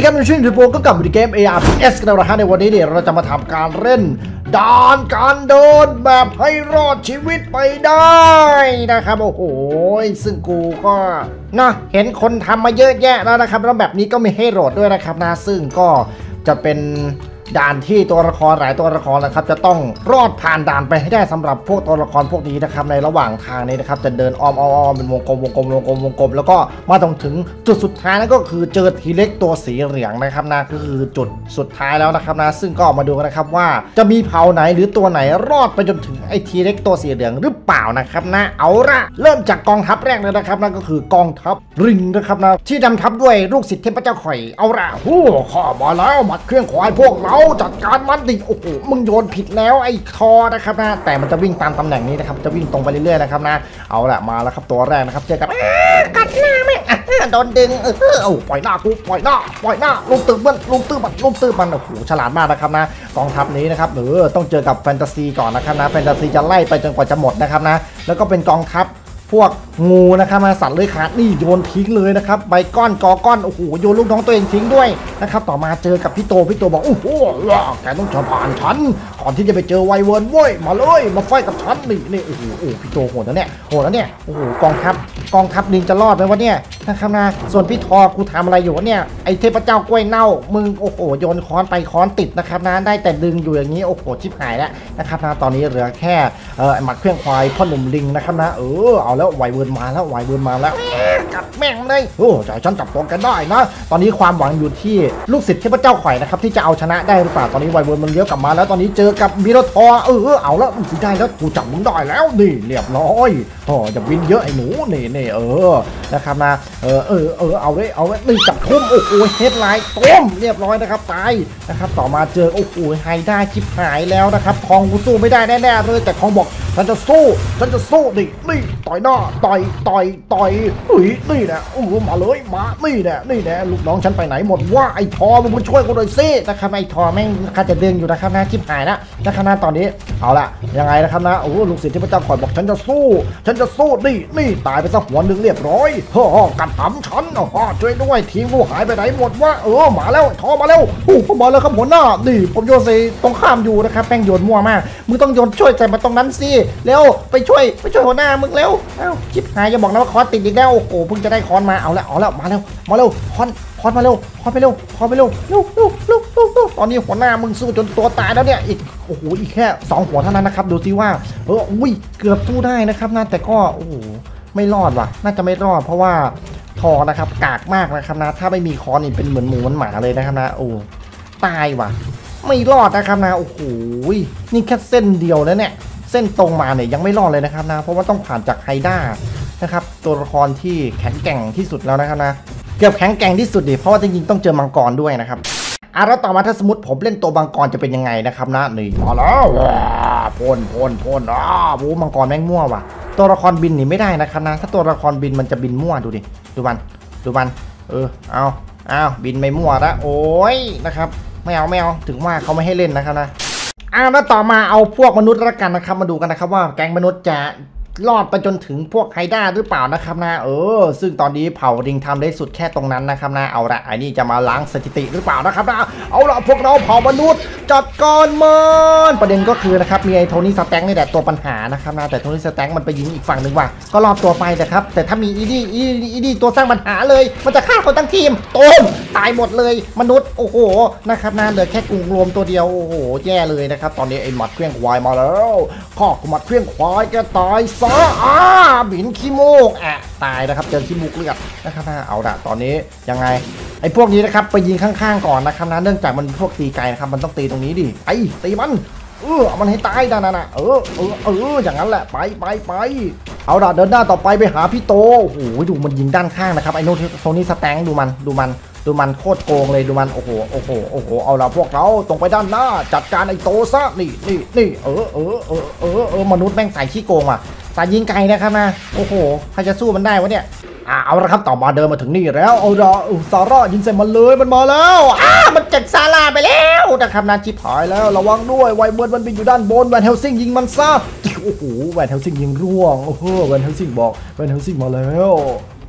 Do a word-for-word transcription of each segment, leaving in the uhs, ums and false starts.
ครับในช่วงรีโปก็กลับมาที่เกม เอ อาร์ พี เอส กันแล้วนะฮะในวันนี้เนี่ยเราจะมาทำการเล่นด่านการเดินแบบให้รอดชีวิตไปได้นะครับโอ้โหซึ่งกูก็นะเห็นคนทำมาเยอะแยะแล้วนะครับแล้วแบบนี้ก็มีให้โหลดด้วยนะครับนะซึ่งก็จะเป็นด่านที่ตัวละครหลายตัวละครนะครับจะต้องรอดผ่านด่านไปให้ได้สำหรับพวกตัวละครพวกนี้นะครับในระหว่างทางนี้นะครับจะเดินอ้อมอ้อมเป็นวงกลมวงกลมวงกลมวงกลมแล้วก็มาตรงถึงจุดสุดท้ายนั่นก็คือเจอทีเล็กตัวสีเหลืองนะครับนะก็คือจุดสุดท้ายแล้วนะครับนะซึ่งก็มาดูกันนะครับว่าจะมีเผ่าไหนหรือตัวไหนรอดไปจนถึงไอ้ทีเล็กตัวสีเหลืองหรือเปล่านะครับนะเอาละเริ่มจากกองทัพแรกเลยนะครับนั่นก็คือกองทัพริงนะครับนะที่นำทัพด้วยลูกศิษย์เทพเจ้าข่อยเอาละโอ้ข้ามาแล้วหมัดเครื่องควายพวกเราจัดการมันดิโอ้โหมึงโยนผิดแล้วไอ้ทอนะครับนะแต่มันจะวิ่งตามตำแหน่งนี้นะครับจะวิ่งตรงไปเรื่อยๆนะครับนะเอาละมาแล้วครับตัวแรกนะครับเจอกับกัดหน้าแม่โดนดึงเออเอาปล่อยหน้ากูปล่อยหน้าปล่อยหน้าลุงตื้อมันลุงตื้อมันลุงตื้อมันโอ้โหฉลาดมากนะครับนะกองทัพนี้นะครับเออต้องเจอกับแฟนตาซีก่อนนะครับนะแฟนตาซีจะไล่ไปจนกว่าจะหมดนะครับนะแล้วก็เป็นกองทัพพวกงูนะครับมาสัตว์เลื้อยคลานนี่โยนทิ้งเลยนะครับใบก้อนกอก้อนโอ้โหโยนลูกน้องตัวเองทิ้งด้วยนะครับต่อมาเจอกับพี่โตพี่โตบอกโอ้โหแกต้องจะผ่านฉันก่อนที่จะไปเจอไวเวิร์นเว้ยมาเลยมาไฟกับฉันนี่นี่โอ้โหโอ้พี่โตโหดแล้วเนี่ยโหดแล้วเนี่ยโอ้โหกองทัพกองทัพลิงจะรอดไหมวะเนี่ยนะครับนะส่วนพี่ทอกูทำอะไรอยู่วะเนี่ยไอเทพเจ้ากล้วยเน่ามึงโอ้โหโยนค้อนไปค้อนติดนะครับนะได้แต่ดึงอยู่อย่างนี้โอ้โหชิบหายแล้วนะครับนะตอนนี้เหลือแค่เออหมัดเครื่องควายพ่อหนุ่มลิงนะครับนะเออเอาแล้วไวเวิร์นมาแล้วไวเวิร์นมาแล้วกัดแม่งเลยโอ้ใจฉันจับตัวกันได้นะตอนนี้ความหวังอยู่ที่ลูกศิษย์เทพเจ้าข่อยนะครับที่จะเอาชนะได้หรือเปล่าตอนนี้ไวเวิร์นมันเลี้ยวกลับมาแล้วตอนนี้เจอกับมิโรทอเออเอาแล้วกูได้แล้วกูจับมึงได้แล้วนี่เรียบร้อยโอ้จะวินเยอะไอ้หนูนี่นี่เออนะครับนะเออเออเออเอาเลยเอาเลยนี่จับทุ่มโอ้โหเฮดไลน์ต้มเรียบร้อยนะครับตายนะครับต่อมาเจอโอ้โหไฮด้าชิบหายแล้วนะครับคองกูสู้ไม่ได้แน่ๆเลยแต่คองบอกฉันจะสู้ฉันจะสู้นี่นี่ต่อยหน้าต่อยต่อยต่อยอุ้ยนี่แหละโอ้โหมาเลยมานี่แหละนี่แหละลูกน้องฉันไปไหนหมดว่าไอ้ทอมึงมาช่วยกูหน่อยซินะครับไอ้ทอแม่งข้าจะเดินอยู่นะครับนะชิบหายแล้วนะครับนะตอนนี้เอาละยังไงนะครับนะโอ้ลูกศิษย์ที่พระเจ้าคอยบอกฉันจะสู้ฉันจะสู้นี่นี่ตายไปสักหัวหนึ่งเรียบร้อยฮ่อกัดหำฉันฮ่อช่วยด้วยทีมกูหายไปไหนหมดว่าเออมาแล้วทอมาแล้วโอ้มาแล้วครับหัวหน้านี่ผมโยนใส่ตรงข้ามอยู่นะครับแป้งโยนมั่วมากมึงต้องโยนช่วยใจมาตรงนั้นสิเร็วไปช่วยไปช่วยหัวหน้ามึงเร็วเอ้าชิบหายอย่าบอกนะว่าคอนติดอีกแล้วโอ้โหเพิ่งจะได้คอนมาเอาแล้วเอาแล้วมาเร็วมาเร็วคอนคอนมาเร็วคอนไปเร็วคอนไปเร็วเร็วเร็วเร็วเร็วตอนนี้หัวหน้ามึงสู้จนตัวตายแล้วเนี่ยอีกโอ้โหอีกแค่สองหัวเท่านั้นนะครับดูซิว่าเอออุ้ยเกือบสู้ได้นะครับนะแต่ก็โอ้โหไม่รอดว่ะน่าจะไม่รอดเพราะว่าทอนะครับกากมากนะครับนะถ้าไม่มีคอนนี่เป็นเหมือนหมูเหมือนหมาเลยนะครับนะโอ้ตายว่ะไม่รอดนะครับนะโอ้โหนี่แค่เส้นเดียวนะเนี่ยเส้นตรงมาเนี่ยยังไม่รอดเลยนะครับนะเพราะว่าต้องผ่านจากไฮด้านะครับตัวละครที่แข็งแกร่งที่สุดแล้วนะครับนะเกือบแข็งแกร่งที่สุดดิเพราะว่าจริงๆต้องเจอมังกรด้วยนะครับอ่ะแล้วต่อมาถ้าสมมติผมเล่นตัวมังกรจะเป็นยังไงนะครับนะนี่มาแล้วพ่นพ่นพ่นอ้าโว้มังกรแม่งมั่วว่ะตัวละครบินหนีไม่ได้นะครับนะถ้าตัวละครบินมันจะบินมั่วดูดิดูมันดูมันเออเอาเอาบินไม่มั่วละโอ้ยนะครับไม่เอาไม่เอาถึงว่าเขาไม่ให้เล่นนะครับนะอ่ะแล้วต่อมาเอาพวกมนุษย์ละกันนะครับมาดูกันนะครับว่าแก๊งมนุษย์จะรอดไปจนถึงพวกไฮด้าหรือเปล่านะครับนะเออซึ่งตอนนี้เผ่าดิงทำได้สุดแค่ตรงนั้นนะครับนะเอาละไอ้นี่จะมาล้างสถิติหรือเปล่านะครับนะเอาละพวกเราเผ่ามนุษย์จัดการมันประเด็นก็คือนะครับมีไอ้โทนี่สแต็งนี่แหละตัวปัญหานะครับนะแต่โทนี่สแต็งมันไปยิงอีกฝั่งหนึ่งว่ะก็รอดตัวไปแต่ครับแต่ถ้ามีอีดี้อีดี้ตัวสร้างปัญหาเลยมันจะฆ่าคนทั้งทีมต้มตายหมดเลยมนุษย์โอ้โหนะครับนะเหลือแค่กลุ่มรวมตัวเดียวโอ้โหแย่เลยนะครับตอนนี้ไอ้หมัดเครื่องควายมาแล้วข้อหมัดเครื่องควายแกตายซะอ่าบินขี้มูกอ่ะตายนะครับเจอขี้มูกเลือดนะครับนะเอาละตอนนี้ยังไงไอ้พวกนี้นะครับไปยิงข้างๆก่อนนะครับนะเนื่องจากมันพวกตีไกลนะครับมันต้องตีตรงนี้ดิไอ้ตีมันเออเอามันให้ตายนะนะเออเออเอออย่างนั้นแหละไปไปไปเอาละเดินหน้าต่อไปไปหาพี่โตโอ้โหดูมันยิงด้านข้างนะครับไอ้โนโทนี่สแต็งดูมันดูมันดูมันโคตรโกงเลยดูมันโอ้โหโอ้โหโอ้โหเอาละพวกเราตรงไปด้านหน้าจัดการไอ้โตซะนี่นี่นี่เออเออเออเออเออมนุษย์แม่งใส่ขี้โกงอ่ะสายยิงไกลนะครับนะโอ้โหใครจะสู้มันได้วะเนี่ยอ่าเอาละครับต่อมาเดินมาถึงนี่แล้วเอาละซาร่ายิงใส่มันเลยมันมาแล้วอ้ามันจัดซาร่าไปแล้วนะครับนะชิบหายแล้วระวังด้วยไวเบิร์ดมันบินอยู่ด้านบนแวนเฮลซิงยิงมันซะโอ้โหแวนเฮลซิงยิงร่วงโอ้โหแวนเฮลซิงบอกแวนเฮลซิงมาแล้ว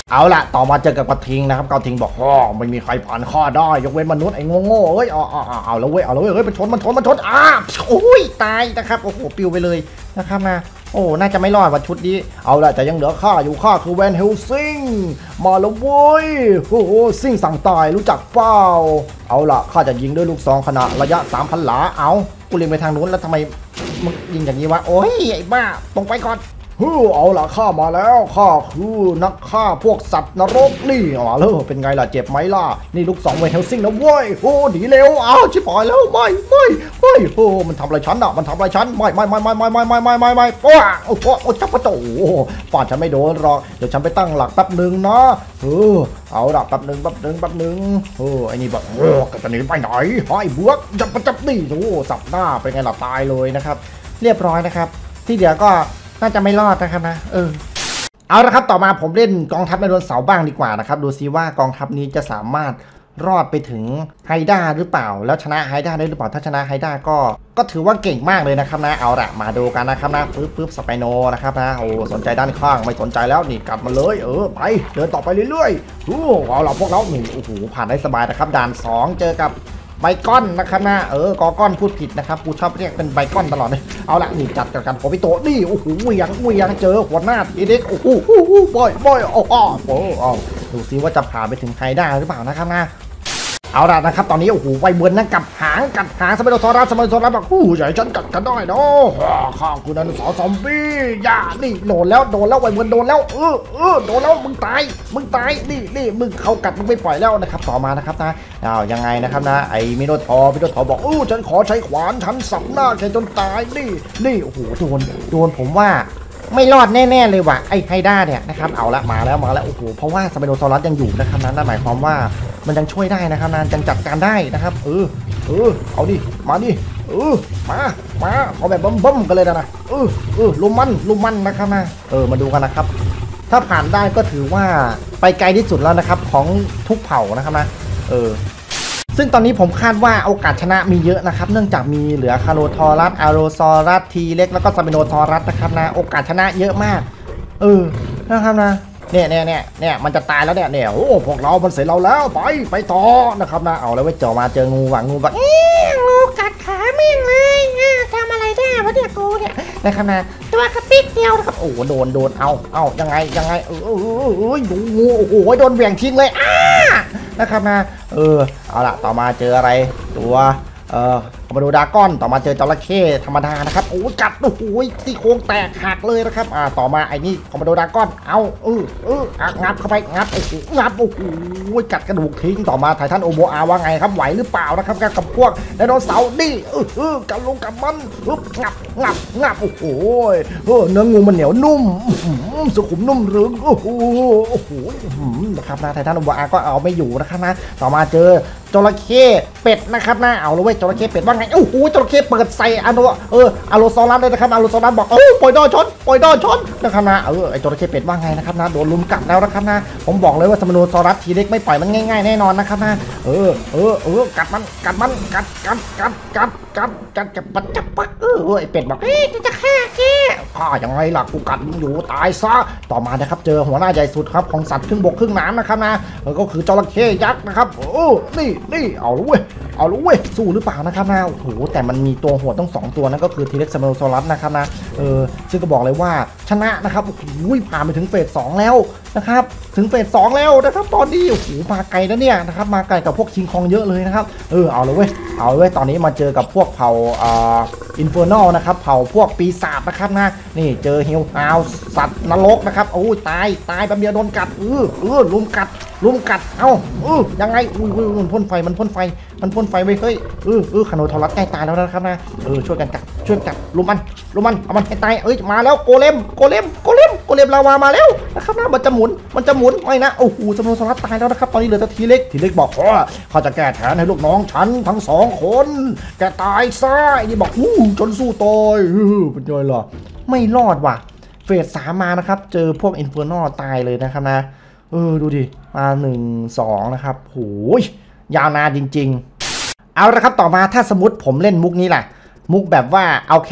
เอาละต่อมาเจอกับกระทิงนะครับกระทิงบอกอ๋อไม่มีใครผ่านข้อได้ยกเว้นมนุษย์ไอ้โง่ๆเอ้ยเอาเอาเอาแล้วเว้ยเอาแล้วเว้ยเฮ้ยมันชนมันชนมันชนอ้าโอ้ยตายนะครับโอ้โหปิวไปเลยนะครับนะโอ้น่าจะไม่รอดวันชุดนี้เอาละแต่ยังเหลือข้าอยู่ข้าคือแวนเฮลซิงมาแล้วเว้ยโอ้โหซิงสั่งตายรู้จักเปล่าเอาละข้าจะยิงด้วยลูกซองขนาดระยะ สามพัน หลาเอากูเล็งไปทางนู้นแล้วทำไมมึงยิงอย่างนี้วะโอ้ยไอ้บ้าตรงไปก่อนฮู้เอาล่ะข้ามาแล้วข้าคือนักฆ่าพวกสัตว์นรกนี่อ๋อแล้วเป็นไงล่ะเจ็บไหมล่ะนี่ลูกสองเวทเฮลซิงนะเว้ยโอ้หนีเร็วอ้าวชิบหายแล้วไม่ไม่ไม่โอ้มันทำอะไรฉันอ่ะมันทำอะไรฉันไม่ไม่ไม่ไม่ไม่ไม่ไม่ไม่ไม่ไม่โอ้โอ้โอ้จับปะโต้ฟาดฉันไม่โดนหรอกเดี๋ยวฉันไปตั้งหลักแป๊บหนึ่งนะเออเอาล่ะแป๊บหนึ่งแป๊บหนึ่งแป๊บหนึ่งโอ้ไอ้นี่แบบโอ้จะหนีไปไหนไอ้บวกจับปะจับนี่โอ้สับหน้าเป็นไงล่ะตายเลยนะครับเรียบร้อยนะครับที่เหลือก็น่าจะไม่รอดนะครับนะเออเอาละครับต่อมาผมเล่นกองทัพไดโนเสาร์บ้างดีกว่านะครับดูซิว่ากองทัพนี้จะสามารถรอดไปถึงไฮด้าหรือเปล่าแล้วชนะไฮด้าได้หรือเปล่าถ้าชนะไฮด้าก็ก็ถือว่าเก่งมากเลยนะครับนะเอาละมาดูกันนะครับนะปึ๊บปึ๊บสไปโนนะครับนะโอ้สนใจด้านข้างไม่สนใจแล้วนี่กลับมาเลยเออไปเดินต่อไปเรื่อยๆโอ้เอาละพวกเรานี่โอ้โหผ่านได้สบายนะครับด่านสองเจอกับไบคอนนะครับนะเออกอก้อนพูดผิดนะครับกูชอบเรียกเป็นไบคอนตลอดเลยเอาละนี่จัดกันโอปิโตนี่โอ้โหเวียงเวียงเจอหัวหน้าทีเด็กโอ้โหบ่อยบ่อยโอ้โหโอ้ดูซิว่าจะผ่านไปถึงไฮด้าหรือเปล่านะครับนะเอาละนะครับตอนนี้โอ้โหไวเบิร์นนั่งกับหางกัดหางสมัยโดนซอรัสสมัยโดนซอรัสแบบโอ้ใหญ่ฉันกัดกันได้เนาะข้าคุณนันสอซอมบี้ย่านี่โดนแล้วโดนแล้วไวเบิร์นโดนแล้วเออเออโดนแล้วมึงตายมึงตายนี่นี่มึงเขากัดมึงไม่ปล่อยแล้วนะครับต่อมานะครับนะอ้าวยังไงนะครับนะไอ้มิโนทอร์มิโนทอร์บอกโอ้ฉันขอใช้ขวานฉันสับหน้าแกจนตายนี่นี่โอ้โหโดนโดนผมว่าไม่รอดแน่ๆเลยว่ะไอ้ไฮด้าเนี่ยนะครับเอาละมาแล้วมาแล้วโอ้โหเพราะว่าสไปโนซอรัสยังอยู่นะครับนั้นนั่นหมายความว่ามันยังช่วยได้นะครับนั้นยังจัดการได้นะครับเออเออเอาดิมาดิเออมามาเอาแบบบั้มๆกันเลยนะเออเออลุมมันลุมมันนะครับนะเออมาดูกันนะครับถ้าผ่านได้ก็ถือว่าไปไกลที่สุดแล้วนะครับของทุกเผ่านะครับนะเออซึ่งตอนนี้ผมคาดว่าโอกาสชนะมีเยอะนะครับเนื่องจากมีเหลือคาโรทอรัสอาโรซอรัสทีเล็กแล้วก็ซาเบโนทอรัสนะครับนะโอกาสชนะเยอะมากเออนะครับนะเนี่ยเนี่ยเนี่ยเนี่ยมันจะตายแล้วเนี่ยเนี่ยโอ้พวกเรามันเสร็จเราแล้วไปไปต่อนะครับนะเอาแล้วไปเจาะมาเจองูว่ะงูแบบงูกัดขาแม่งเลยทำอะไรได้วะเนี่ยกูเนี่ยนะครับนะตัวกระปิกเดียวนะครับโอ้โดนโดนเอาเอายังไงยังไงเออเออเอองูโอ้โหโดนเหวี่ยงทิ้งเลยอ้านะครับนะเออเอาละต่อมาเจออะไรตัวเออมาดูดาก้อนต่อมาเจอจระเข้ธรรมดานะครับโอ้กัดโอ้โหซี่โครงแตกหักเลยนะครับอ่าต่อมาไอ้นี่คอมโดดาก้อนเอาเออเอองับเข้าไปงับโอ้โหงับโอ้โหกัดกระดูกทิ้งต่อมาไททันโอโบอาว่าไงครับไหวหรือเปล่านะครับกับพวกไดโนเสาร์นี่เออเออกับลงกับมันงับงับงับโอ้โหเออเนื้องูมันเหนียวนุ่มสุขุมนุ่มรึงโอ้โหโอ้โหนะครับนะไททันโอโบอาก็เอาไม่อยู่นะครับนะต่อมาเจอจระเข้เป็ดนะครับนะเอาเลยเว้ยจระเข้เป็ดว่าไงโอ้โหจระเข้เปิดใส่อโนเอออโลซอรัสเลยนะครับอโลซอรัสบอกโอ้ปล่อยดอชนปล่อยดอชนนะครับนะเออไอจระเข้เป็ดว่าไงนะครับนะโดนลุมกัดแล้วนะครับนะผมบอกเลยว่าสมโนซอรัสทีเล็กไม่ปล่อยมันง่ายๆแน่นอนนะครับนะเออเออเออกัดมันกัดมันกัดกัดกัดกัดกัดกัดจับปัดจับปักเออไอเป็ดบอกเฮ้ยจะฆ่าแกฆ่ายังไงล่ะกูกัดมึงอยู่ตายซะต่อมานะครับเจอหัวหน้าใหญ่สุดครับของสัตว์ครึ่งบกครึ่งน้ำนะครับนะก็คือจระเข้ยักษ์นะครับโอ้นี่นี่เอาลุยเอาลุยสู้หรือเปล่านะครับนะโอ้โหแต่มันมีตัวหัวต้องสองตัวนั่นก็คือทีเล็กซาเมลโซลัสนะครับนะเออซึ่งก็บอกเลยว่าชนะนะครับโอ้โหผ่านไปถึงเฟสสองแล้วนะครับถึงเฟสสองแล้วนะครับตอนนี้โอ้โหมาไกลแล้วเนี่ยนะครับมาไกลกับพวกคิงคองเยอะเลยนะครับเออเอาเลยเว้ยเอาเลยเว้ยตอนนี้มาเจอกับพวกเผ่าอ่าอินเฟอร์นอลนะครับเผ่าพวกปีศาจนะครับนะนี่เจอฮิวฮาวสัตว์นรกนะครับโอ้ยตายตายแบบเดียวโดนกัดเออเออลุมกัดลุมกัดเอ้าเออยังไงอุ้ยมันพ่นไฟมันพ่นไฟมันพ่นไฟไว้เฮ้ยเออเออคาโนทอรัสใกล้ตายแล้วนะครับนะเออช่วยกันกัดช่วยกัดลุมมันลุมมันเอามันให้ตายเอ้ยมาแล้วโกเลมโกเลมโกเลมโกเลมลาวามาแล้วนะครับนะมันจะหมุนมันจะหมุนไม่นะโอ้โหคาโนทอรัสตายแล้วนะครับตอนนี้เหลือแต่ทีเล็กทีเล็กบอกว่าเขาจะแก้แค้นให้ลูกน้องฉันทั้งสองคนแกตายซะนี่บอกอู้จนสู้ตายเป็นไงล่ะไม่รอดว่ะเฟสสามมานะครับเจอพวกอินเฟอร์นอลตายเลยนะครับนะเออดูดิมาหนึ่งสองนะครับโหยยาวนานจริงๆเอาละครับต่อมาถ้าสมมติผมเล่นมุกนี้แหละมุกแบบว่าเอาแค่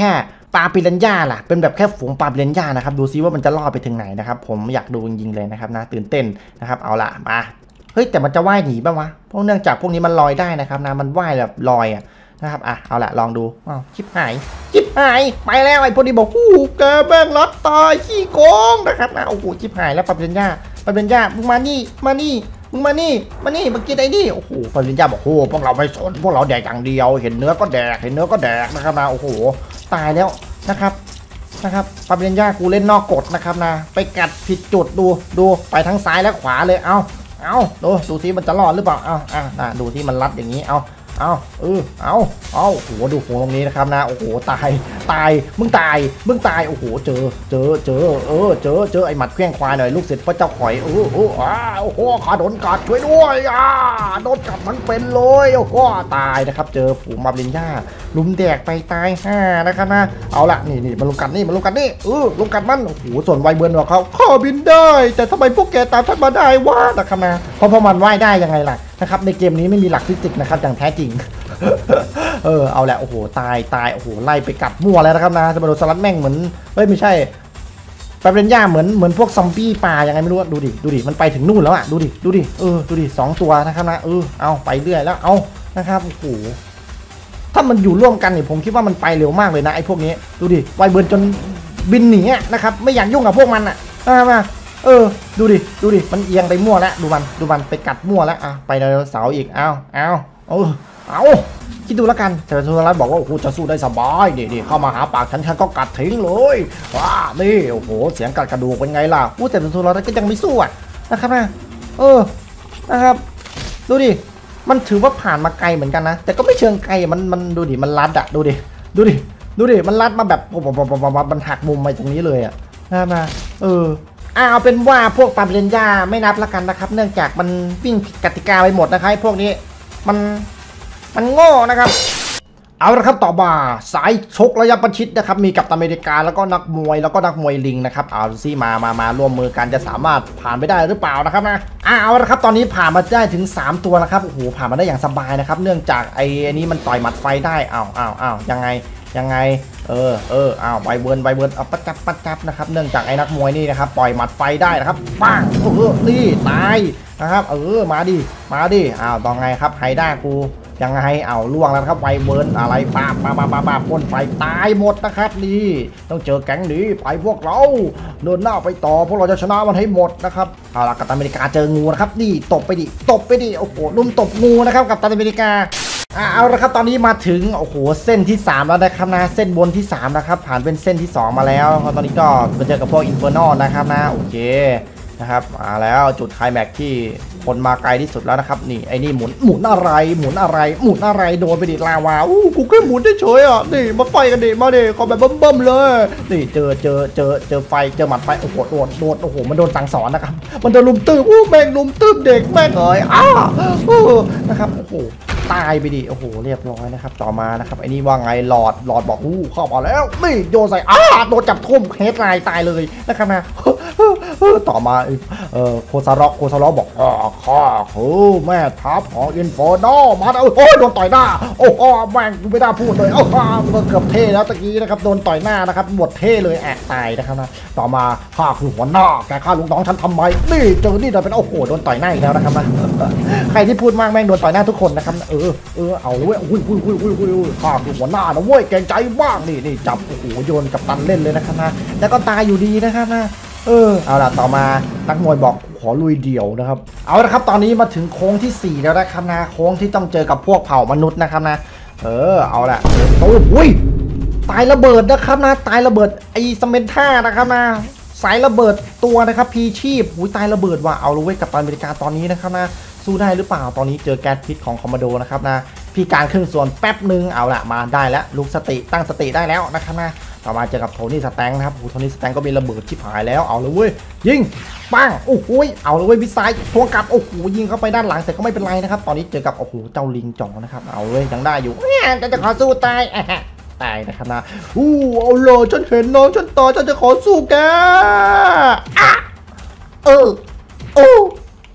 ปลาปิรันย่าล่ะเป็นแบบแค่ฝูงปลาปิรันย่านะครับดูซิว่ามันจะล่อไปถึงไหนนะครับผมอยากดูจริงๆเลยนะครับนะตื่นเต้นนะครับเอาละมาเฮ้ยแต่มันจะว่ายหนีป่าวะเพราะเนื่องจากพวกนี้มันลอยได้นะครับนะมันว่ายแบบลอยอ่ะนะครับอ่ะเอาละลองดูอ้าวชิบหายชิบหายไปแล้วไอ้พวกนี้บอกอู้แกแม่งรัดตายขี้โกงนะครับนะโอ้โหชิบหายแล้วปลาปิรันย่าปลาปิรันย่ามึงมานี่มานี่มึงมานี่มานี่มากินไอ้นี่โอ้โหปลาปิรันย่าบอกโอ้พวกเราไม่สนพวกเราแดกอย่างเดียวเห็นเนื้อก็แดกเห็นเนื้อก็แดกนะครับนะโอ้โหตายแล้วนะครับนะครับปลาปิรันย่ากูเล่นนอกกฎนะครับนะไปกัดผิดจุดดูดูไปทั้งซ้ายและขวาเลยเอาเอาดูดูซิมันจะรอดหรือเปล่าเอาอ่ะนะดูที่มันรัดอย่างนี้เอาเอาเออเอาเอาโอ้โหดูโหตรงนี้นะครับนะโอ้โหตายตายมึงตายมึงตายโอ้โหเจอเจอเจอเออเจอเจอไอ้หมัดเครื่องควายหน่อยลูกศิษย์พระเจ้าข่อยเออเอออ้าโอ้โหขาโดนกัดช่วยด้วยอ่าโดนกัดมันเป็นเลยโอ้โหตายนะครับเจอฝูงมาบลินย่าลุมแดกไปตายห้านะครับนะเอาละนี่นี่มันลุมกัดนี่มันลุมกัดนี่เออลุมกัดมันโอ้โหส่วนไวเบิร์นของเขาข้อบินได้แต่ทำไมพวกแกตามท่านมาได้วะนะครับนะเพราะพอมันว่ายได้ยังไงล่ะนะครับในเกมนี้ไม่มีหลักฟิสิกส์นะครับอย่างแท้จริงเออเอาแหละโอ้โหตายตายโอ้โหไล่ไปกัดมั่วแล้วนะครับนะสมโดสลัดแม่งเหมือนเฮ้ยไม่ใช่ปลาเป็นย่าเหมือนเหมือนพวกซอมบี้ปลายังไงไม่รู้ดูดิดูดิมันไปถึงนู่นแล้วอ่ะดูดิดูดิเออดูดิสองตัวนะครับนะเออเอาไปเรื่อยแล้วเอานะครับโอ้โหถ้ามันอยู่ร่วมกันเนี่ยผมคิดว่ามันไปเร็วมากเลยนะไอ้พวกนี้ดูดิไวเบิร์นจนบินหนีนะครับไม่อยากยุ่งกับพวกมันอ่ะมาเออดูดิดูดิมันเอียงไปมั่วแล้วดูมันดูมันไปกัดมั่วแล้วอ่ะไปไดโนเสาร์อีกเอาเอาเออเอาคิดดูแล้วกันแต่สุรัตน์บอกว่าโอ้โหจะสู้ได้สบายนี่นี่เข้ามาหาปากฉันฉันก็กัดทิ้งเลยว้านี่โอ้โหเสียงกัดกระดูกเป็นไงล่ะอู้แต่สุรัตน์ก็ยังไม่สู้อ่ะนะครับนะเออนะครับดูดิมันถือว่าผ่านมาไกลเหมือนกันนะแต่ก็ไม่เชิงไกลมันมันดูดิมันลัดอะดูดิดูดิดูดิมันลัดมาแบบมันหักมุมมาตรงนี้เลยอะนะเออเอาเป็นว่าพวกปลาเรนย่าไม่นับละกันนะครับเนื่องจากมันวิ่งผิดกติกาไปหมดนะครับพวกนี้มันมันโง่นะครับเอาละครับต่อมาสายชกระยะประชิดนะครับมีกัปตันอเมริกาแล้วก็นักมวยแล้วก็นักมวยลิงนะครับเอาซี่มามามาร่วมมือกันจะสามารถผ่านไปได้หรือเปล่านะครับนะเอาละครับตอนนี้ผ่านมาได้ถึงสามตัวนะครับโอ้โหผ่านมาได้อย่างสบายนะครับเนื่องจากไอ้นี้มันต่อยหมัดไฟได้อ้าวอ้าวอ้าวยังไงยังไงเออเอออ้าวไวเบิร์นไวเบิร์นเอาปัดจับปัดจับนะครับเนื่องจากไอ้นักมวยนี่นะครับปล่อยหมัดไฟได้นะครับปังเออนี่ตายนะครับเออมาดิมาดิอ้าวต่อไงครับไฮด้ากูยังไงเอาล่วงแล้วครับไวเบิร์นอะไรปาปาปาปาปาพ่นไฟตายหมดนะครับนี่ต้องเจอแก๊งนี้ไปพวกเราเดินหน้าไปต่อพวกเราจะชนะมันให้หมดนะครับเอาล่ะกัปตันอเมริกาเจองูนะครับนี่ตบไปดิตบไปดิโอ้โหลุมตบงูนะครับกัปตันอเมริกาเอาละครับตอนนี้มาถึงโอ้โหเส้นที่สามแล้วนะครับนะเส้นบนที่สามนะครับผ่านเป็นเส้นที่สองมาแล้วตอนนี้ก็ไปเจอกับพวกอินเฟอร์นอลนะครับนะโอเคนะครับมาแล้วจุดไคลแม็กซ์ที่คนมาไกลที่สุดแล้วนะครับนี่ไอ้นี่หมุนหมุนอะไรหมุนอะไรหมุนอะไรโดนไปดิลาวาอู้กูแค่หมุนเฉยๆอ่ะนี่มาไฟกันดิมาดิขอแบบเบิ่มๆเลยนี่เจอเจอเจอเจอไฟเจอหมัดไฟโอ้โหโดนโดนโอ้โหมันโดนสั่งสอนนะครับมันโดนลุมตื้มอู้แม่งลุมตื้มเด็กแม่งเอ๋ยอ้านะครับโอ้โหตายไปดิโอ้โหเรียบร้อยนะครับต่อมานะครับไอ้นี่ว่าไงหลอดหลอดบอกอู้เข้ามาแล้วนี่โยนใส่อ้าโดนจับทุ่มเฮดไลน์ตายเลยนะครับนะต่อมาเอ่อโคซาร็อกโคซาร็อกบอกอ๋อข้าคือแม่ทัพของอินโฟโนมาโอ้ยโดนต่อยหน้าโอ้โหแม่งกูไม่ได้พูดเลยโอ้โหเกือบเท่แล้วตะกี้นะครับโดนต่อยหน้านะครับหมดเท่เลยแอบตายนะครับนะต่อมาข้าคือหัวหน้าแกฆ่าลุงน้องฉันทำไมนี่เจอนี่เราเป็นโอ้โหโดนต่อยหน้าอีกแล้วนะครับนะใครที่พูดมากแม่งโดนต่อยหน้าทุกคนนะครับเออเออเอาเว้ยอุ้ยอุ้ยอุ้ยอุ้ยอุ้ยข้าคือหัวหน้านะเว้ยเกรงใจบ้างนี่นี่จับโอ้โหโยนกับตันเล่นเลยนะครับนะแล้วก็ตายอยู่ดีนะครับนะเออเอาล่ะต่อมานักมวยบอกขอลุยเดี่ยวนะครับเอาละครับตอนนี้มาถึงโค้งที่สี่แล้วนะครับนะโค้งที่ต้องเจอกับพวกเผ่ามนุษย์นะครับนะเออเอาล่ะโอ้โหตายระเบิดนะครับนะตายระเบิดไอ้สเมนท่านะครับนะสายระเบิดตัวนะครับพีชีพอุ้ยตายระเบิดว่ะเอาเลยเว้ยกับตันอเมริกาตอนนี้นะครับนะสู้ได้หรือเปล่าตอนนี้เจอแก๊สพิษของคอมมานโดนะครับนะพี่การครึ่งส่วนแป๊บหนึ่งเอาละมาได้แล้วลุกสติตั้งสติได้แล้วนะครับนะต่อมาเจอกับโทนี่สแตงนะครับโทนี่สแตงก็มีระเบิดชิบหายแล้วเอาเลยเว้ยยิงปังโอ้โหเอาเลยเว้ยวิสัยทวงกลับโอ้โหยิงเข้าไปด้านหลังแต่ก็ไม่เป็นไรนะครับตอนนี้เจอกับโอ้โหเจ้าลิงจ่องนะครับเอาเลยยังได้อยู่จะจะขอสู้ตายตายนะครับนะอู้เอาเลยฉันเห็นน้องฉันต่อฉันจะขอสู้แกเออโอ้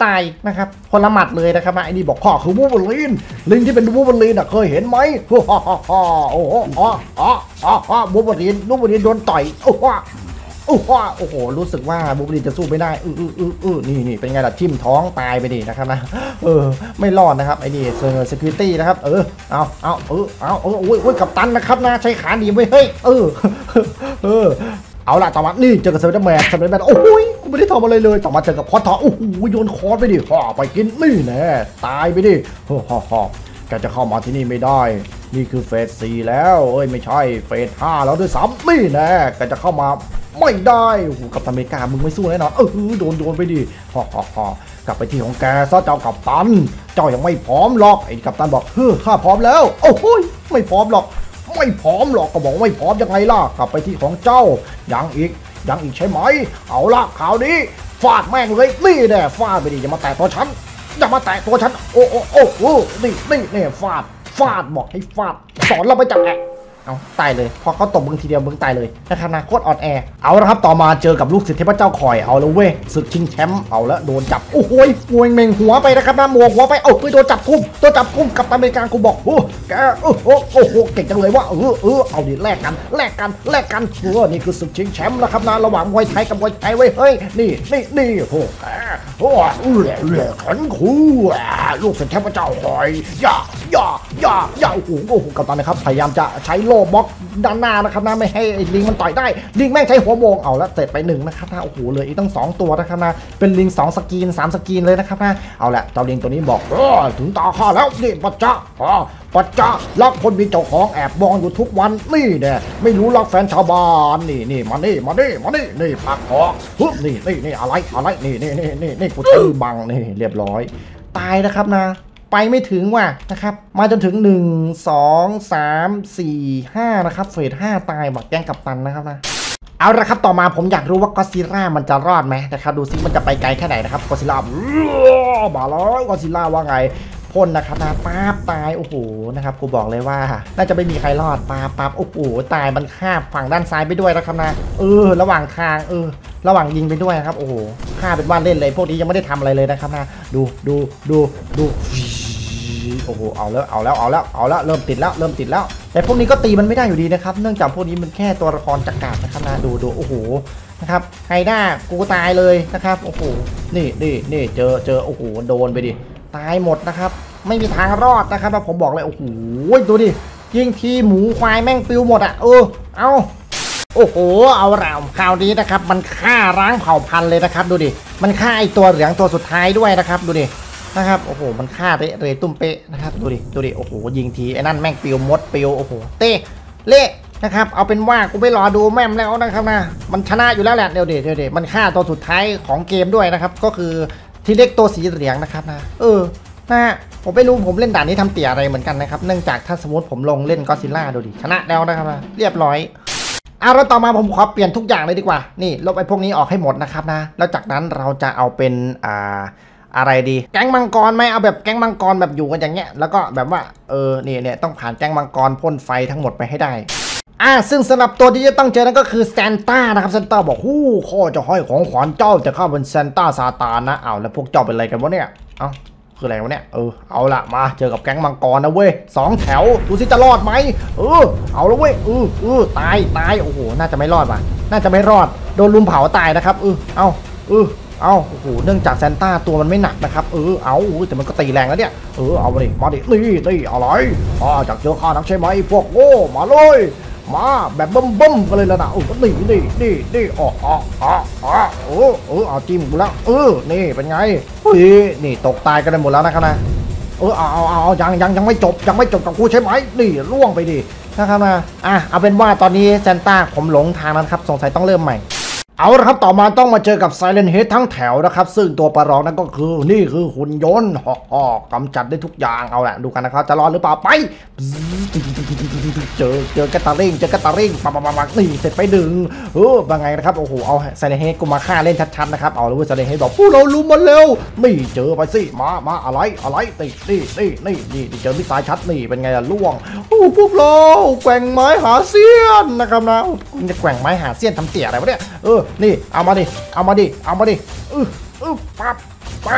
ตายนะครับคนละหมัดเลยนะครับไอ้นี่บอกข้อคือวูบลีนลิงที่เป็นวูบลีนอ่ะเคยเห็นไหมฮ่าฮ่าฮ่าโอ้โหอ๋ออ๋ออ๋อวูบลีนวูบลีนโดนต่อยโอ้โหโอ้โหโอ้โหรู้สึกว่าวูบลีนจะสู้ไม่ได้อืออืออืออือนี่นี่เป็นไงล่ะทิ่มท้องตายไปดินะครับนะเออไม่รอดนะครับไอ้นี่เซอร์ซิคิวตี้นะครับเออเอาเอาเออเอาเออโอ้ยโอ้ยกัปตันนะครับนะใช้ขาดีไว้เฮ้ยเออเออเอาล่ะต่อมานี่เจอกับเซเว่นแมนเซเว่นแมนโอ้ยกูไม่ได้ทำอะไรเลยต่อมาเจอกับคอทอโอ้โหโยนคอร์สไปดิห่อไปกินนี่แน่ตายไปดิฮ่าฮ่าฮ่าแกจะเข้ามาที่นี่ไม่ได้นี่คือเฟสสี่แล้วเอ้ยไม่ใช่เฟสห้าแล้วด้วยซ้ำนี่แน่แกจะเข้ามาไม่ได้โอ้โหกัปตันอเมริกามึงไม่สู้แน่นอนเออโดนโดนไปดิฮ่าฮ่าฮ่ากลับไปที่ของแกซะเจ้ากัปตันเจ้ายังไม่พร้อมหรอกไอ้กัปตันบอกเฮ้อข้าพร้อมแล้วโอ้โหไม่พร้อมหรอกไม่พร้อมหรอกก็บอกไม่พร้อมยังไงล่ะกลับไปที่ของเจ้ายังอีกยังอีกใช่ไหมเอาละข่าวนี้ฟาดแม่งเลยนี่แน่ฟาดไปดิอย่ามาแตะตัวฉันอย่ามาแตะตัวฉันโอ้โอ้โอ้โอ้นี่นี่นี่ฟาดฟาดบอกให้ฟาดสอนเราไปจับแอะเอาตายเลยพอเขาตบมึงทีเดียวมึงตายเลยนะครับนะโคตรอ่อนแอเอาละครับต่อมาเจอกับลูกศิษย์เทพเจ้าคอยเอาแล้วเว้ยศึกชิงแชมป์เอาแล้วโดนจับโอ้โหมวยเมงหัวไปนะครับนะมวงหัวไปเอ้าโดนจับกุมโดนจับกุมกับอเมริกันกูบอกโอ้แกโอ้โหโอ้โหเก่งจังเลยว่าเออเออเอาดิแลกกันแลกกันแลกกันเออนี่คือศึกชิงแชมป์นะครับนะระหว่างมวยไทยกับมวยไทยเว้ยเฮ้ยนี่นี่นี่โอ้แกโอ้เออเออขันคู่ลูกศิษย์เทพเจ้าคอยย่าย่าย่าย่าโอ้โหโอ้โหกับตอนนะครับพยายามจะใช้โล่บล็อกด้านหน้านะครับนะไม่ให้ลิงมันต่อยได้ลิงแม่งใช้หัวโมงเอาแล้วเสร็จไปหนึ่งนะครับนะโอ้โหเลยอีกตั้งสองตัวนะครับนะเป็นลิงสองสกรีนสามสกรีนเลยนะครับนะเอาละเจ้าลิงตัวนี้บอกเออถึงตาข้าแล้วนี่ปัจจ้าอ๋อปัจจ้ารักคนมีเจ้าของแอบมองอยู่ทุกวันนี่เนี่ยไม่รู้รักแฟนชาวบ้านนี่นี่มานี่มานี่มานี่นี่ผักหอกฮึบนี่นี่นี่อะไรอะไรนี่นี่นี่นี่นี่กูใช้บังนี่เรียบร้อยตายนะครับนะไปไม่ถึงว่ะนะครับมาจนถึงหนึ่ง สอง สาม สี่ ห้านะครับเฟสห้าตายบอกแกงกัปตันนะครับนะเอาละครับต่อมาผมอยากรู้ว่าก็อดซิลล่ามันจะรอดไหมนะครับดูซิมันจะไปไกลแค่ไหนนะครับก็อดซิลล่ามาแล้วก็อดซิลล่าว่าไงพ่นนะครับนะป๊าบตายโอ้โหนะครับกูบอกเลยว่าน่าจะไม่มีใครรอดป๊าบป๊าบโอ้โหตายมันฆ่าฝั่งด้านซ้ายไปด้วยนะครับนะเออระหว่างทางเออระหว่างยิงไปด้วยนะครับโอ้โหฆ่าเป็นว่าเล่นเลยพวกนี้ยังไม่ได้ทำอะไรเลยนะครับนะดูดูดูดูโอ้โหเอาแล้วเอาแล้วเอาแล้วเอาแล้วเริ่มติดแล้วเริ่มติดแล้วแต่พวกนี้ก็ตีมันไม่ได้อยู่ดีนะครับเนื่องจากพวกนี้มันแค่ตัวละครจักรนะครับนะดูดูโอ้โหนะครับไฮด้ากูตายเลยนะครับโอ้โหนี่นี่นี่เจอเจอโอ้โหโดนไปดิตายหมดนะครับไม่มีทางรอดนะครับผมบอกเลยโอ้โหดูดิยิงทีหมูควายแม่งปิวหมดอ่ะเออเอาโอ้โหเอาเราคราวนี้นะครับมันฆ่าร้างเผ่าพันธุ์เลยนะครับดูดิมันฆ่าไอตัวเหลืองตัวสุดท้ายด้วยนะครับดูดินะครับโอ้โหมันฆ่าเตะเลยตุ้มเป๊ะนะครับดูดิดูดิโอ้โหยิงทีไอ้นั่นแม่งปิวมดปิวโอ้โหเตะเละนะครับเอาเป็นว่ากูไปรอดูแม่มแล้วนะครับนะมันชนะอยู่แล้วแหละเดี๋ยวเดี๋ยวเดี๋ยวมันฆ่าตัวสุดท้ายของเกมด้วยนะครับก็คือทีเล็กตัวสีเหลืองนะครับนะเออนะผมไม่รู้ผมเล่นด่านนี้ทำเตี่ยอะไรเหมือนกันนะครับเนื่องจากถ้าสมมติผมลงเล่นก็อดซิลล่าดูดิชนะแล้วนะครับนะเรียบร้อยเอาแล้วต่อมาผมขอเปลี่ยนทุกอย่างเลยดีกว่านี่ลบไอ้พวกนี้ออกให้หมดนะครับนะแล้วจากนั้นเราจะเอาเป็นอ่าอะไรดีแก๊งมังกรไหมเอาแบบแก๊งมังกรแบบอยู่กันอย่างเงี้ยแล้วก็แบบว่าเออนี่เนี่ยต้องผ่านแก๊งมังกรพ่นไฟทั้งหมดไปให้ได้อ่าซึ่งสำหรับตัวที่จะต้องเจอนั่นก็คือซานต้านะครับซานต้าบอกฮู้ข้อจะห้อยของขวัญเจ้าจะเข้าเป็นซานต้าซาตานนะเอาแล้วพวกเจ้าเป็นอะไรกันวะเนี่ยเอาคืออะไรวะเนี่ยเออเอาละมาเจอกับแก๊งมังกรนะเว้ยสองแถวดูสิจะรอดไหมเออเอาละเว้ยเออเออตายตายโอ้โหน่าจะไม่รอดว่ะน่าจะไม่รอดโดนลุมเผาตายนะครับเออเอาเออเอาโอ้โหเนื่องจากซานต้าตัวมันไม่หนักนะครับเออเอาแต่มันก็ตีแรงแล้วเนี่ยเออเอามาดิมาดินี่นี่อะไรอ๋อจากเจอข้านักใช่ไหมพวกโง่มาเลยมาแบบบึ้มบึ้มกันเลยแล้วนะโอ้นี่นี่นี่นี่อ๋ออ๋ออ๋ออ๋อเออเออเอาจิ้มกูแล้วเออนี่เป็นไงเฮ้ยนี่ตกตายกันไปหมดแล้วนะครับนะเออเอาเอาเอายังยังยังไม่จบยังไม่จบกับกูใช่ไหมนี่ล่วงไปดินะครับนะอ่ะเอาเป็นว่าตอนนี้ซานต้าผมหลงทางแล้วครับสงสัยต้องเริ่มใหม่เอาละครับต่อมาต้องมาเจอกับ Silent Head ทั้งแถวนะครับซึ่งตัวประหลอกนั่นก็คือนี่คือหุ่นยนต์ฮ่อกำจัดได้ทุกอย่างเอาแหละดูกันนะครับจะรอดหรือเปล่าไปเจอเจอกระตาริ่งเจอกระตาริ่งปังปังปังนี่เสร็จไปดึงเออเป็นไงนะครับโอ้โหเอา Silent Head กูมาฆ่าเล่นชัดๆนะครับเอาเลย Silent Head บอกพวกเราลุมมันเร็วนี่เจอไปสิมามาอะไรอะไรตีนี่นี่นี่นี่เจอมิสไซล์ชัดนี่เป็นไงล่ะล่วงโอ้พวกเราแกว่งไม้หาเสี้ยนนะครับนะคุณจะแกว่งไม้หาเสี้ยนทำเตี่ยอะไรวะเนี่ยเออนี่เอามาดิเอามาดิเอามาดิอืออือปั๊บปั๊บ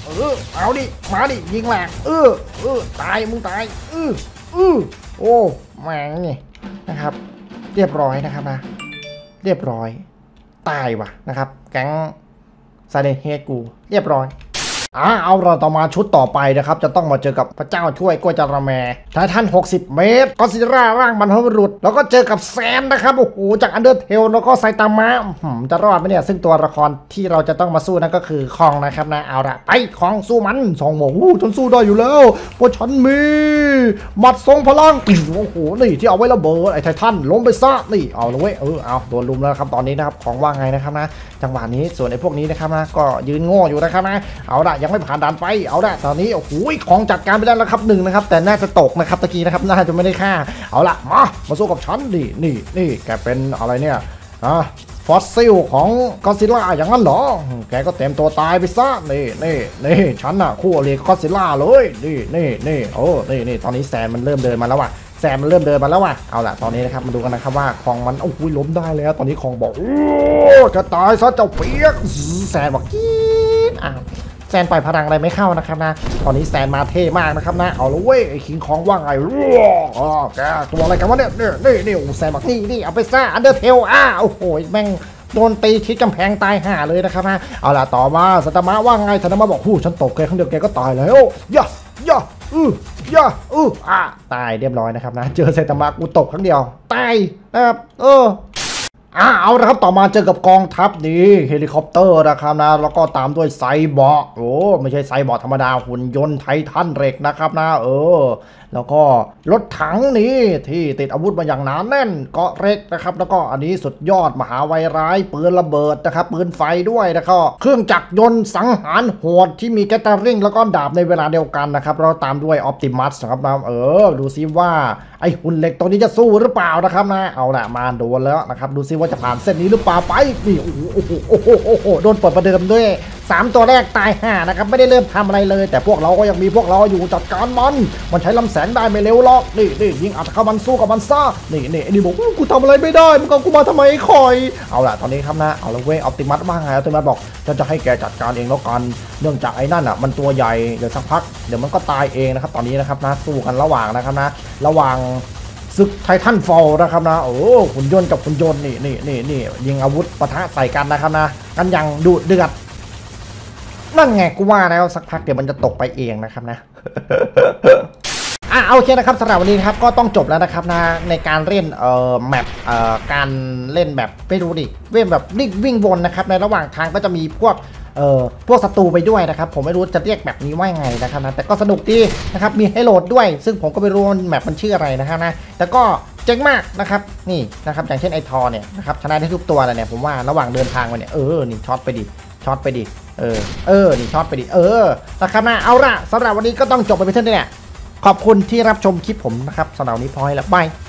เออเอาดิมาดิยิงแหลกเออเออตายมึงตายเออเออโอ้แม่งนี่นะครับเรียบร้อยนะครับนะเรียบร้อยตายว่ะนะครับแก๊งไซเลนเฮดกูเรียบร้อยอ่าเอาเราต่อมาชุดต่อไปนะครับจะต้องมาเจอกับพระเจ้าช่วยกล้วยจาระแมไททันหกสิบเมตรก็ซิล่าร่างบรรพบุรุษแล้วก็เจอกับแซนนะครับโอ้โหจากอันเดอร์เทลแล้วก็ไซตามะจะรอดไหมเนี่ยซึ่งตัวละครที่เราจะต้องมาสู้นั่นก็คือคองนะครับนะเอาละไปคองสู้มันสองหมูฉันสู้ได้อยู่แล้วเพราะฉันมีหมัดทรงพลังโอ้โหนี่ที่เอาไว้ระเบิดไอ้ไททันล้มไปซะนี่เอาเลยเว้ยเออเอาโดนลุมแล้วครับตอนนี้นะครับของว่าไงนะครับนะจังหวะนี้ส่วนไอ้พวกนี้นะครับนะก็ยืนโง่อยู่นะครับนะเอาละยังไม่ผ่านด่านไปเอาละตอนนี้โอ้โหของจัดการไปได้แล้วครับหนึ่งนะครับแต่น่าจะตกนะครับตะกี้นะครับน่าจะไม่ได้ฆ่าเอาละมามาสู้กับฉันดินี่นี่แกเป็นอะไรเนี่ยอ่ะฟอสซิลของก็อดซิลล่าอย่างนั้นเหรอแกก็เต็มตัวตายไปซะนี่นี่นี่ฉันน่ะคู่อริก็อดซิลล่าเลยนี่นี่นี่โอ้นี่นี่ตอนนี้แซมมันเริ่มเดินมาแล้วว่ะแซมมันเริ่มเดินมาแล้วว่ะเอาล่ะตอนนี้นะครับมาดูกันนะครับว่าของมันโอ้โหล้มได้แล้วตอนนี้ของบอกโอ้จะตายซะเจ้าเปียกแซมบอกกี๊ดอ้าวแซนปล่อยพลังอะไรไม่เข้านะครับนะตอนนี้แซนมาเท่มากนะครับนะเอาละเว้ยไอ้คิงของว่าไงอ๋อแกตัวอะไรกันวะเนี่ยนี่นี่นี่แซนบอกนี่นี่เอาไปซ่าอันเดอร์เทลอ่ะโอ้โหแม่งโดนตีทิศกำแพงตายห่าเลยนะครับนะเอาล่ะต่อมาสัตมะว่าไงสัตมะบอกหู้ฉันตกแกครั้งเดียวแกก็ตายแล้วย่าย่าอือย่าอืออ่ะตายเรียบร้อยนะครับนะเจอสัตมะกูตกครั้งเดียวตายนะครับเอออ่าเอาละครับต่อมาเจอกับกองทัพนี้เฮลิคอปเตอร์นะครับนะแล้วก็ตามด้วยไซบอร์กโอ้ไม่ใช่ไซบอร์กธรรมดาหุ่นยนต์ไททันเหล็กนะครับนะเออแล้วก็รถถังนี้ที่ติดอาวุธมาอย่างหนาแน่นเกาะเล็กนะครับแล้วก็อันนี้สุดยอดมหาวัยร้ายปืนระเบิดนะครับปืนไฟด้วยนะครับเครื่องจักรยนต์สังหารโหดที่มีแกตเตอริงแล้วก็ดาบในเวลาเดียวกันนะครับเราตามด้วยออปติมัสนะครับนะเออดูซิว่าไอหุ่นเหล็กตัวนี้จะสู้หรือเปล่านะครับนะเอาละมาโดนแล้วนะครับดูซิว่าจะผ่านเส้นนี้หรือเปล่าไปนี่โอ้โหโอ้โหโอ้โหโอ้โหโดนเปิดประเดิมด้วยสามตัวแรกตายห่านะครับไม่ได้เริ่มทำอะไรเลยแต่พวกเราก็ยังมีพวกเราอยู่จัดการมันมันใช้ลำแสงได้ไม่เร็วหรอกนี่นี่ยิงอัดเข้ามันสู้กับมันซ่านี่นี่ไอ้นี่บอกกูทำอะไรไม่ได้มึงก็กูมาทำไมคอยเอาล่ะตอนนี้ครับนะเอาละเว้ยออปติมัสว่าไงออปติมัสบอกฉันจะให้แกจัดการเองแล้วกันเนื่องจากไอ้นั่นอ่ะมันตัวใหญ่เดี๋ยวสักพักเดี๋ยวมันก็ตายเองนะครับตอนนี้นะครับนะสู้กันระหว่างนะครับนะระหว่างศึกไททันฟอลนะครับนะโอ้หุ่นยนต์กับหุ่นยนต์นี่นี่นี่นี่ยิงอาวุธปะทะใส่กันนะครับนะกันอย่างดุเดือดนั่นไงกูว่าแล้วสักพักเดี๋ยวมันจะตกไปเองนะครับนะ อ่ะโอเคนะครับสำหรับวันนี้ครับก็ต้องจบแล้วนะครับนะในการเล่นเอ่อแมปเอ่อการเล่นแบบไม่รู้ดิเว้นแบบวิ่งวนนะครับในระหว่างทางก็จะมีพวกเอ่อพวกศัตรูไปด้วยนะครับผมไม่รู้จะเรียกแบบนี้ว่าไงนะครับนะแต่ก็สนุกดีนะครับมีให้โหลดด้วยซึ่งผมก็ไม่รู้แมปมันชื่ออะไรนะครับนะแต่ก็เจ๋งมากนะครับนี่นะครับอย่างเช่นไอทอเนี่ยนะครับชนะได้ทุกตัวเลยเนี่ยผมว่าระหว่างเดินทางมาเนี่ยเออนี่ช็อตไปดิช็อตไปดิเออเออนี่ช็อตไปดิเออนะครับนะเอาละสำหรับวันนี้ก็ต้องจบไปเพียงเท่านี้แหละขอบคุณที่รับชมคลิปผมนะครับสำหรับวันนี้พอแล้วบาย